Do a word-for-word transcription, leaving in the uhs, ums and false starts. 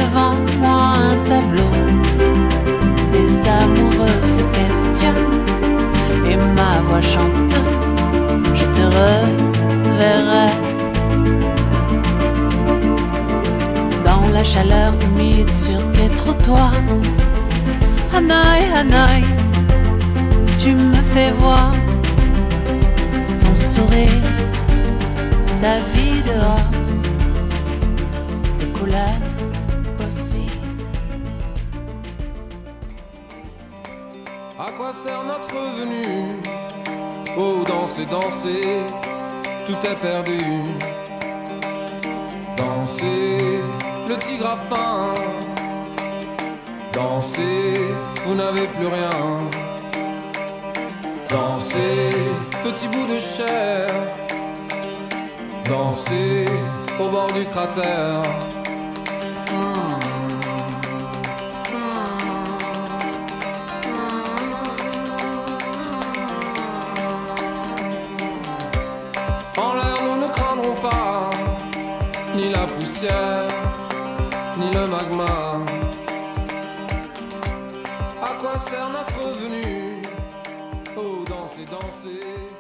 devant moi un tableau. Des amoureux se questionnent et ma voix chantonne. Je te reverrai dans la chaleur humide sur tes trottoirs. Hanaï, Hanaï, tu me fais voir ton sourire, ta vie dehors, tes couleurs aussi. À quoi sert notre venue? Oh, danser, danser, tout est perdu. Danser, le tigre a faim. Danser, vous n'avez plus rien. Danser, petit bout de chair. Danser, au bord du cratère. En l'air, nous ne craindrons pas ni la poussière, ni le magma. À quoi sert notre venue? Oh, danser, danser.